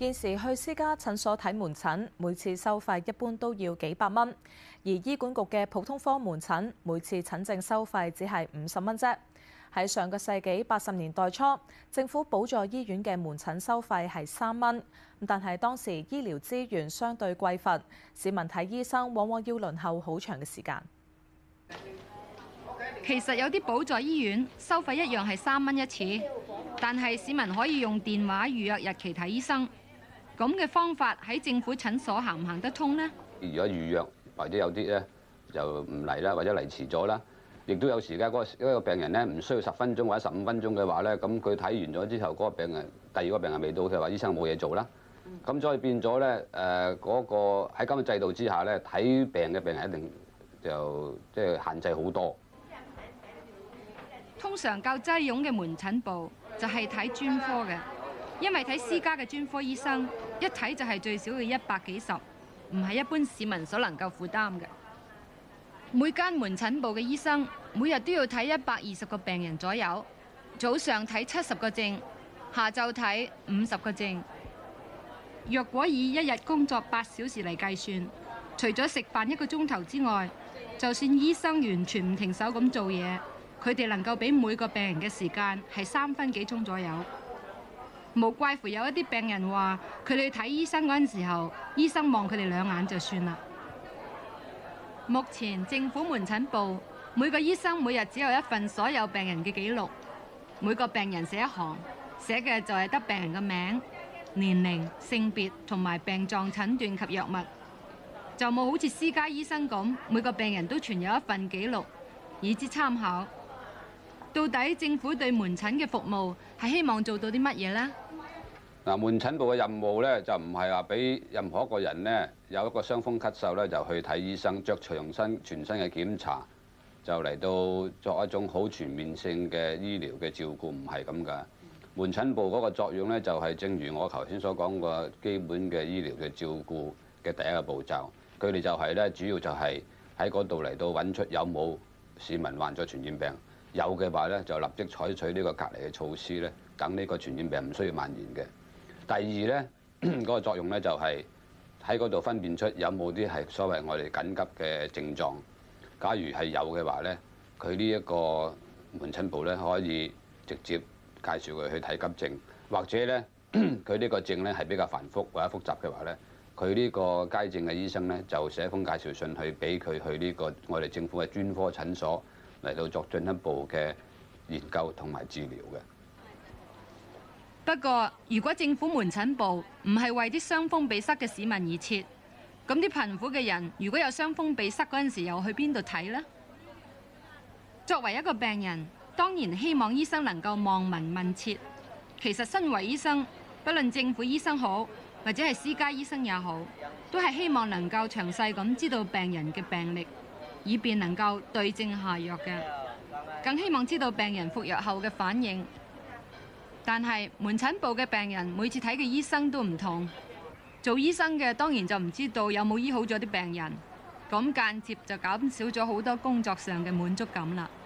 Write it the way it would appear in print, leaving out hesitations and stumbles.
現時去私家診所睇門診，每次收費一般都要幾百蚊，而醫管局嘅普通科門診每次診症收費只係50蚊啫。喺上個世紀80年代初，政府補助醫院嘅門診收費係3蚊，但係當時醫療資源相對匱乏，市民睇醫生往往要輪候好長嘅時間。 其實有啲補助醫院收費一樣係3蚊一次，但係市民可以用電話預約日期睇醫生。咁嘅方法喺政府診所行唔行得通呢？ 如果預約或者有啲咧就唔嚟啦，或者嚟遲咗啦，亦都有時間嗰個病人咧唔需要10分鐘或者15分鐘嘅話咧，咁佢睇完咗之後，嗰個病人第二個病人未到，佢話醫生冇嘢做啦。咁所以變咗咧嗰個喺咁嘅制度之下咧，睇病嘅病人一定就即係限制好多。 通常較擠擁嘅門診部就係睇專科嘅，因為睇私家嘅專科醫生一睇就係最少要100幾十，唔係一般市民所能夠負擔嘅。每間門診部嘅醫生每日都要睇120個病人左右，早上睇70個症，下晝睇50個症。若果以一日工作8小時嚟計算，除咗食飯1個鐘頭之外，就算醫生完全唔停手咁做嘢，佢哋能夠俾每個病人嘅時間係3分幾鐘左右。無怪乎有一啲病人話，佢哋睇醫生嗰陣時候，醫生望佢哋2眼就算啦。目前政府門診部每個醫生每日只有一份所有病人嘅記錄，每個病人寫一行，寫嘅就係得病人嘅名、年齡、性別同埋病狀診斷及藥物，就冇好似私家醫生咁，每個病人都存有一份記錄，以之參考。到底政府對門診嘅服務係希望做到啲乜嘢呢？ 嗱，門診部嘅任務咧就唔係話俾任何一個人咧有一個傷風咳嗽咧就去睇醫生，作全身嘅檢查，就嚟到作一種好全面性嘅醫療嘅照顧，唔係咁㗎。門診部嗰個作用咧就係正如我頭先所講個基本嘅醫療嘅照顧嘅第一個步驟，佢哋就係咧主要就係喺嗰度嚟到揾出有冇市民患咗傳染病。有嘅話咧，就立即採取呢個隔離嘅措施咧，等呢個傳染病唔需要蔓延嘅。第二咧，嗰個作用咧就係喺嗰度分辨出有冇啲係所謂我哋緊急嘅症狀。假如係有嘅話咧，佢呢一個門診部咧可以直接介紹佢去睇急症，或者咧佢呢個症咧係比較繁複或者複雜嘅話咧，佢呢個街症嘅醫生咧就寫封介紹信去俾佢去呢個我哋政府嘅專科診所嚟到作進一步嘅研究同埋治療嘅。 不過，如果政府門診部唔係為啲傷風鼻塞嘅市民而設，咁啲貧苦嘅人如果有傷風鼻塞嗰陣時，又去邊度睇呢？作為一個病人，當然希望醫生能夠望聞問切。其實身為醫生，不論政府醫生好，或者係私家醫生也好，都係希望能夠詳細咁知道病人嘅病歷，以便能夠對症下藥嘅，更希望知道病人服藥後嘅反應。但係門診部嘅病人每次睇嘅醫生都唔同，做醫生嘅當然就唔知道有冇醫好咗啲病人，咁間接就減少咗好多工作上嘅滿足感啦。